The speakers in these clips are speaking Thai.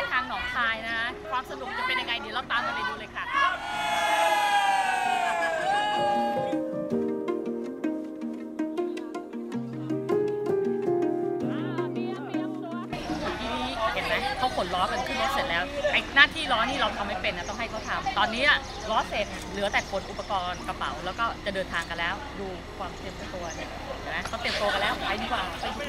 ศทางหนองคายนะความสนุกจะเป็นยังไงเดี๋ยวเราตามกันไปดูเลยค่ะเห็นไหมเขาขนล้อกันขึ้นรถเสร็จแล้วไอ้หน้าที่ล้อนี่เราทำไม่เป็นนะต้องให้เขาทำตอนนี้ล้อเสร็จเหลือแต่ขนอุปกรณ์กระเป๋าแล้วก็จะเดินทางกันแล้วดูความเตรียมตัวเนี่ยนะเขาเตรียมตัวกันแล้วไปดีกว่า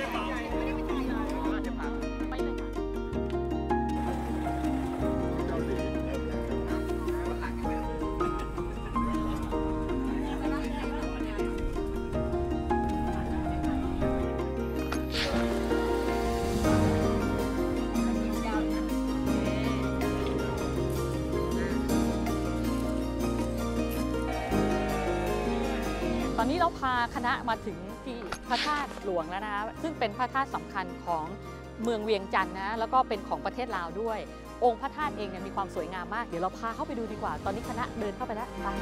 ตอนนี้เราพาคณะมาถึงที่พระธาตุหลวงแล้วนะคะซึ่งเป็นพระธาตุสำคัญของเมืองเวียงจันทร์นะแล้วก็เป็นของประเทศลาวด้วยองค์พระธาตุเองเนี่ยมีความสวยงามมากเดี๋ยวเราพาเข้าไปดูดีกว่าตอนนี้คณะเดินเข้าไปแล้วไป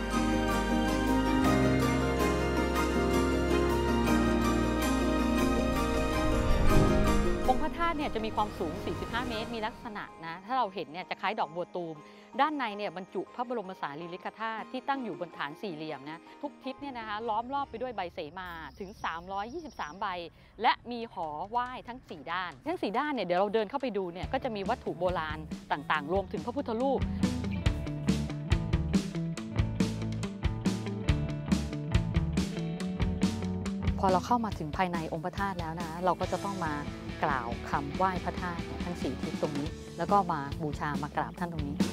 องค์พระธาตุเนี่ยจะมีความสูง 45 เมตร มีลักษณะนะถ้าเราเห็นเนี่ยจะคล้ายดอกบัวตูมด้านในเนี่ยบรรจุพระบรมสารีริกธาตุที่ตั้งอยู่บนฐานสี่เหลี่ยมนะทุกทิศเนี่ยนะคะล้อมรอบไปด้วยใบเสมาถึง 323 ใบและมีหอไหว้ทั้ง 4 ด้านทั้ง 4 ด้านเนี่ยเดี๋ยวเราเดินเข้าไปดูเนี่ยก็จะมีวัตถุโบราณต่างๆรวมถึงพระพุทธรูปพอเราเข้ามาถึงภายในองค์พระธาตุแล้วนะเราก็จะต้องมากล่าวคำไหว้พระธาตุทั้ง4ทิศตรงนี้แล้วก็มาบูชามากราบท่านตรงนี้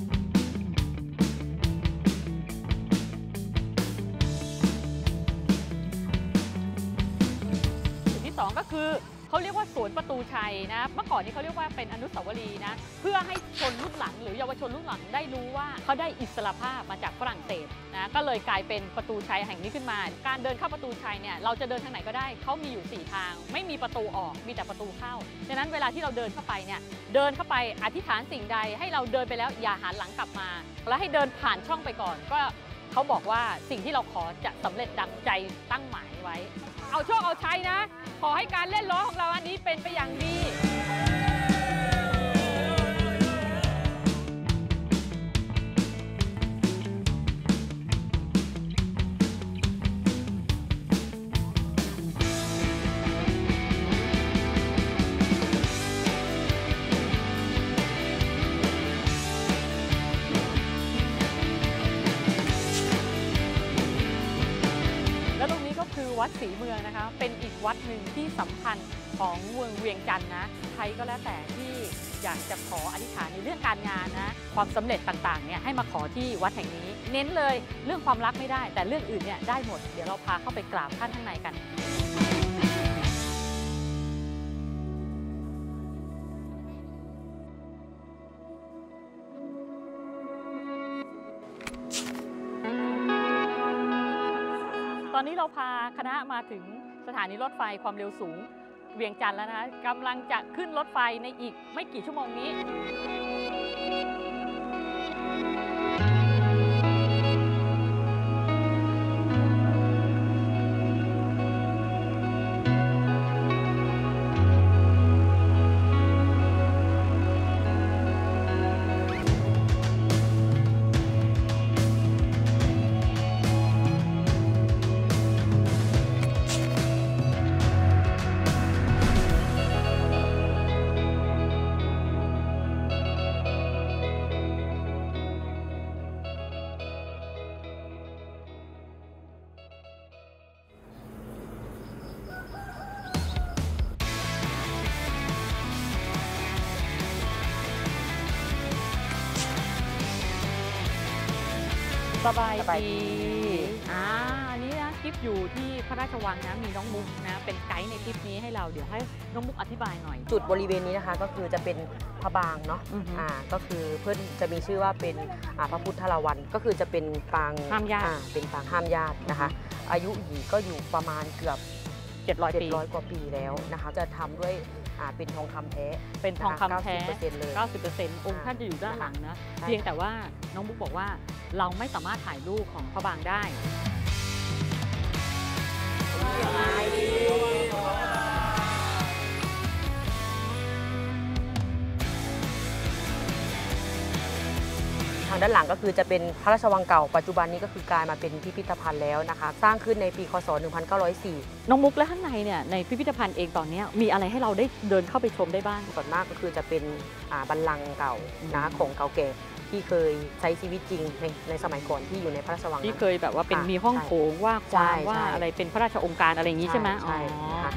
จุดที่2ก็คือเขาเรียกว่าสวนประตูชัยนะเมื่อก่อนนี้เขาเรียกว่าเป็นอนุสาวรีย์นะเพื่อให้ชนรุ่นหลังหรือเยาวชนรุ่นหลังได้รู้ว่าเขาได้อิสรภาพมาจากฝรั่งเศสนะก็เลยกลายเป็นประตูชัยแห่งนี้ขึ้นมาการเดินเข้าประตูชัยเนี่ยเราจะเดินทางไหนก็ได้เขามีอยู่4ทางไม่มีประตูออกมีแต่ประตูเข้าฉะนั้นเวลาที่เราเดินเข้าไปเนี่ยเดินเข้าไปอธิษฐานสิ่งใดให้เราเดินไปแล้วอย่าหันหลังกลับมาแล้วให้เดินผ่านช่องไปก่อนก็เขาบอกว่าสิ่งที่เราขอจะสำเร็จดังใจตั้งหมายไว้เอาโชคเอาชัยนะขอให้การเล่นล้อของเราอันนี้เป็นไปอย่างดีวัดศรีเมืองนะคะเป็นอีกวัดหนึ่งที่สำคัญของเมืองเวียงจันทร์นะใครก็แล้วแต่ที่อยากจะขออธิษฐานในเรื่องการงานนะความสำเร็จต่างๆเนี่ยให้มาขอที่วัดแห่งนี้เน้นเลยเรื่องความรักไม่ได้แต่เรื่องอื่นเนี่ยได้หมดเดี๋ยวเราพาเข้าไปกราบท่านข้างในกันตอนนี้เราพาคณะมาถึงสถานีรถไฟความเร็วสูงเวียงจันทร์แล้วนะกำลังจะขึ้นรถไฟในอีกไม่กี่ชั่วโมงนี้ สบายดีอันนี้นะทริปอยู่ที่พระราชวังนะมีน้องมุกนะเป็นไกด์ในทริปนี้ให้เราเดี๋ยวให้น้องมุกอธิบายหน่อยจุดบริเวณนี้นะคะก็คือจะเป็นพระบางเนาะก็คือเพื่อนจะมีชื่อว่าเป็นพระพุทธลาวันก็คือจะเป็นปางห้ามญาติเป็นปางห้ามญาตินะคะอายุหยีก็อยู่ประมาณเกือบ700 กว่าปีแล้วนะคะจะทำด้วยเป็นทองคำแท้เป็นทองคำแท้ 90% เลย 90% องค์ท่านจะอยู่ด้านหลังนะเพียงแต่ว่าน้องมุกบอกว่าเราไม่สามารถถ่ายรูปของพระบางได้ทางด้านหลังก็คือจะเป็นพระราชวังเก่าปัจจุบันนี้ก็คือกลายมาเป็นพิพิธภัณฑ์แล้วนะคะสร้างขึ้นในปีคศ 1904 น้องมุกและข้างในเนี่ยในพิพิธภัณฑ์เองตอนนี้มีอะไรให้เราได้เดินเข้าไปชมได้บ้างส่วนมากก็คือจะเป็นบัลลังก์เก่านะคะของเก่าแก่ที่เคยใช้ชีวิตจริงในสมัยก่อนที่อยู่ในพระราชวังที่เคยแบบว่าเป็นมีห้องโถงว่าความว่าอะไรเป็นพระราชองค์การอะไรอย่างนี้ใช่ไหมใช่ค่ะ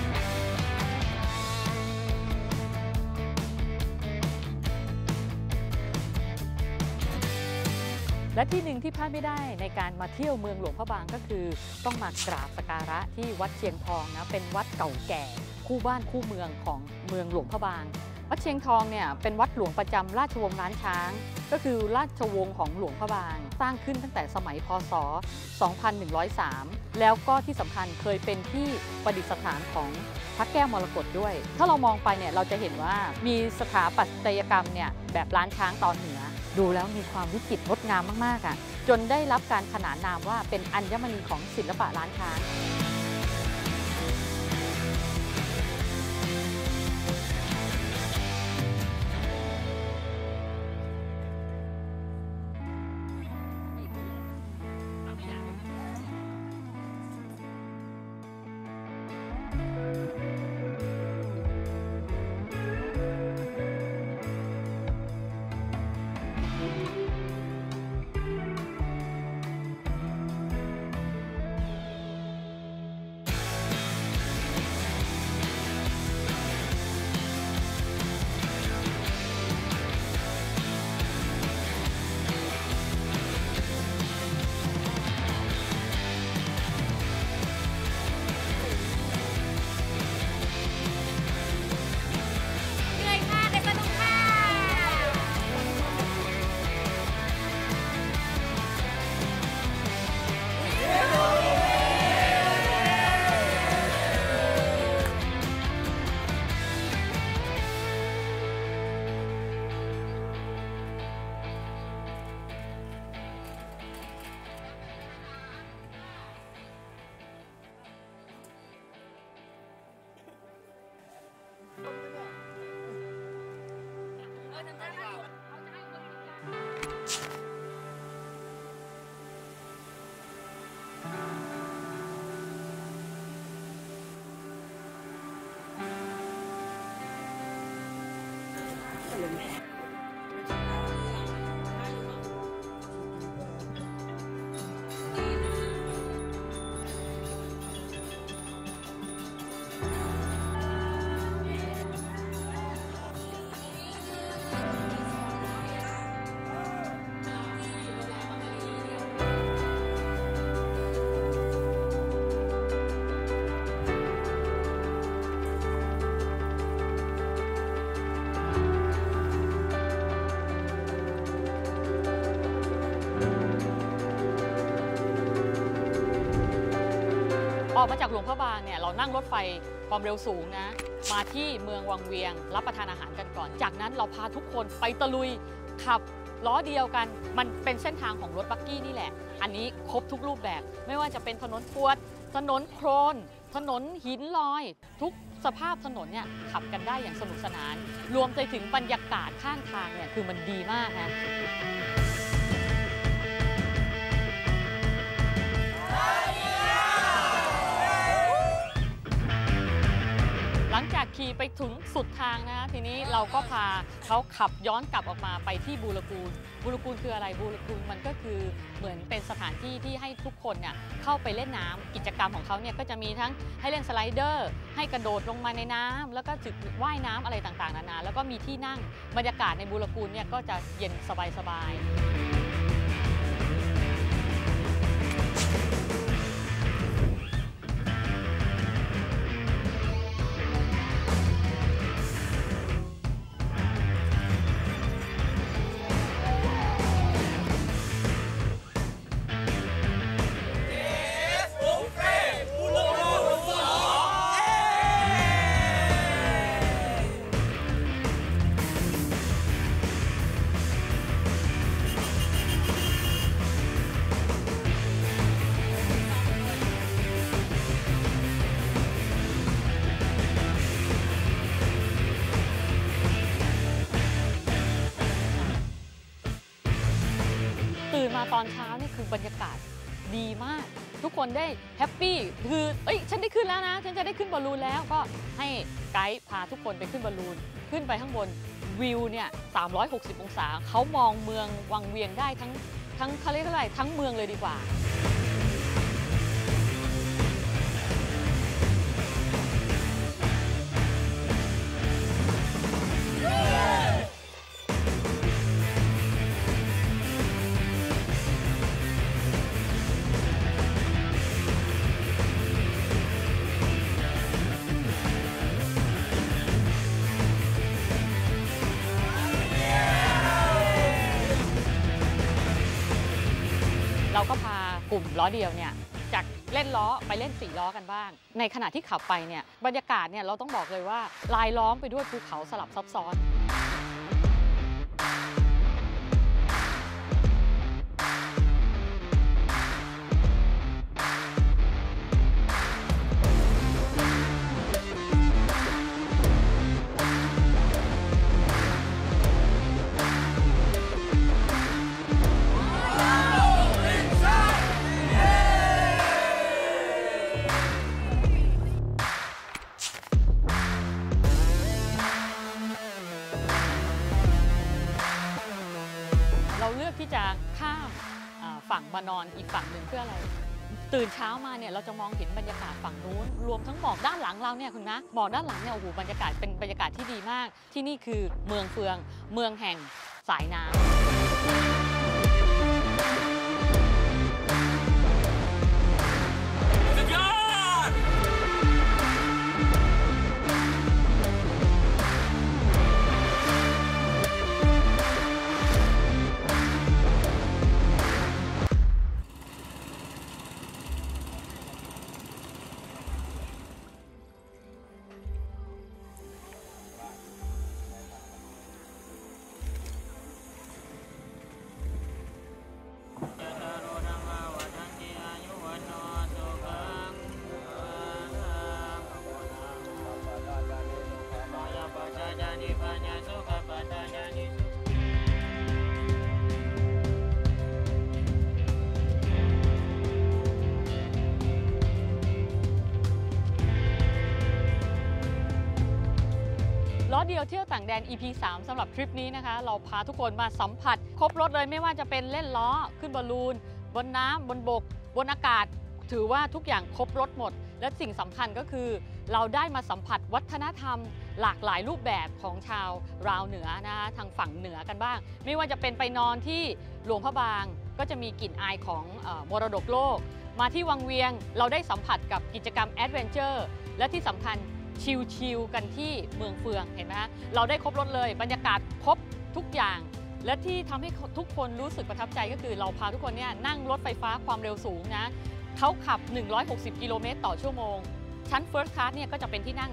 และที่หนึ่งที่พลาดไม่ได้ในการมาเที่ยวเมืองหลวงพระบางก็คือต้องมากราบสักการะที่วัดเชียงทองนะเป็นวัดเก่าแก่คู่บ้านคู่เมืองของเมืองหลวงพระบางวัดเชียงทองเนี่ยเป็นวัดหลวงประจำราชวงศ์ล้านช้างก็คือราชวงศ์ของหลวงพระบางสร้างขึ้นตั้งแต่สมัยพศ 2103 แล้วก็ที่สำคัญเคยเป็นที่ประดิษฐานของพระแก้วมรกตด้วยถ้าเรามองไปเนี่ยเราจะเห็นว่ามีสถาปัตยกรรมเนี่ยแบบล้านช้างตอนเหนือดูแล้วมีความวิจิตรงดงามมากๆอ่ะจนได้รับการขนานนามว่าเป็นอัญมณีของศิลปะล้านช้างออกมาจากหลวงพระบางเนี่ยเรานั่งรถไฟความเร็วสูงนะมาที่เมืองวังเวียงรับประทานอาหารกันก่อนจากนั้นเราพาทุกคนไปตะลุยขับล้อเดียวกันมันเป็นเส้นทางของรถบักกี้นี่แหละอันนี้ครบทุกรูปแบบไม่ว่าจะเป็นถนนปวดถนนโคลนถนนหินลอยทุกสภาพถนนเนี่ยขับกันได้อย่างสนุกสนานรวมไปถึงบรรยากาศข้างทางเนี่ยคือมันดีมากนะหลังจากขี่ไปถึงสุดทางนะทีนี้เราก็พาเขาขับย้อนกลับออกมาไปที่บูรกูลบูรกูลคืออะไรบูรกูลมันก็คือเหมือนเป็นสถานที่ที่ให้ทุกคนเนี่ยเข้าไปเล่นน้ำกิจกรรมของเขาเนี่ยก็จะมีทั้งให้เล่นสไลเดอร์ให้กระโดดลงมาในน้ำแล้วก็จึกว่ายน้ำอะไรต่างๆนานาแล้วก็มีที่นั่งบรรยากาศในบูรกูลเนี่ยก็จะเย็นสบายๆมาตอนเช้านี่คือบรรยากาศดีมาก ทุกคนได้แฮปปี้คือฉันได้ขึ้นแล้วนะฉันจะได้ขึ้นบอลลูนแล้วก็ให้ไกด์พาทุกคนไปขึ้นบอลลูนขึ้นไปข้างบนวิวเนี่ย360 องศาเขามองเมืองวังเวียงได้ทั้งเขาเรียกอะไรทั้งเมืองเลยดีกว่าเราก็พากลุ่มล้อเดียวเนี่ยจากเล่นล้อไปเล่น4 ล้อกันบ้างในขณะที่ขับไปเนี่ยบรรยากาศเนี่ยเราต้องบอกเลยว่าลายล้อมไปด้วยภูเขาสลับซับซ้อนเราเลือกที่จะข้ามฝั่งมานอนอีกฝั่งหนึ่งเพื่ออะไรตื่นเช้ามาเนี่ยเราจะมองเห็นบรรยากาศฝั่งนู้นรวมทั้งหมอกด้านหลังเราเนี่ยคุณนะหมอกด้านหลังเนี่ยโอ้โหบรรยากาศเป็นบรรยากาศที่ดีมากที่นี่คือเมืองเฟืองเมืองแห่งสายน้ำล้อเดียวเที่ยวต่างแดน EP 3 สำหรับทริปนี้นะคะเราพาทุกคนมาสัมผัสครบรถเลยไม่ว่าจะเป็นเล่นล้อขึ้นบอลลูนบนน้ำบนบกบนอากาศถือว่าทุกอย่างครบรถหมดและสิ่งสำคัญก็คือเราได้มาสัมผัสวัฒนธรรมหลากหลายรูปแบบของชาวราวเหนือนะคะทางฝั่งเหนือกันบ้างไม่ว่าจะเป็นไปนอนที่หลวงพระบางก็จะมีกลิ่นอายของมรดกโลกมาที่วังเวียงเราได้สัมผัสกับกิจกรรมแอดเวนเจอร์และที่สำคัญชิลๆกันที่เมืองเฟืองเห็นไหมฮะเราได้ครบรถเลยบรรยากาศครบทุกอย่างและที่ทำให้ทุกคนรู้สึกประทับใจก็คือเราพาทุกคนเนี่ยนั่งรถไฟฟ้าความเร็วสูงนะเขาขับ160 กิโลเมตรต่อชั่วโมงชั้น First Class เนี่ยก็จะเป็นที่นั่ง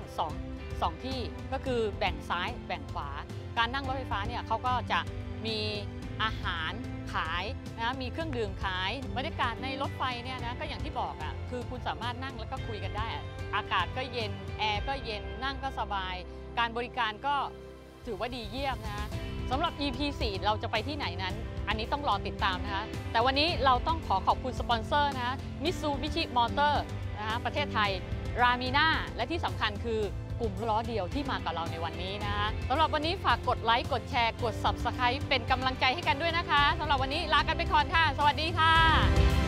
2ที่ก็คือแบ่งซ้ายแบ่งขวาการนั่งรถไฟฟ้าเนี่ยเขาก็จะมีอาหารขายนะมีเครื่องดื่มขายบรรยากาศในรถไฟเนี่ยนะก็อย่างที่บอกอ่ะคือคุณสามารถนั่งแล้วก็คุยกันได้อากาศก็เย็นแอร์ก็เย็นนั่งก็สบายการบริการก็ถือว่าดีเยี่ยมนะสำหรับ EP 4 เราจะไปที่ไหนนั้นอันนี้ต้องรอติดตามนะคะแต่วันนี้เราต้องขอบคุณสปอนเซอร์นะคะ Mitsubishi Motor นะคะประเทศไทยรามีน่าและที่สำคัญคือกลุ่มล้อเดียวที่มากับเราในวันนี้นะคะสำหรับวันนี้ฝากกดไลค์กดแชร์กด Subscribe เป็นกำลังใจให้กันด้วยนะคะสำหรับวันนี้ลากันไปก่อนค่ะสวัสดีค่ะ